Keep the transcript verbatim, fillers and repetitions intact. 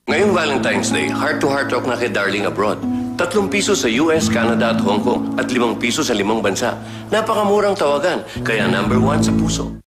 Ngayong Valentine's Day, heart-to-heart talk na kay Darling Abroad. Tatlong piso sa U S, Canada at Hong Kong at limang piso sa limang bansa. Napakamurang tawagan, kaya number one sa puso.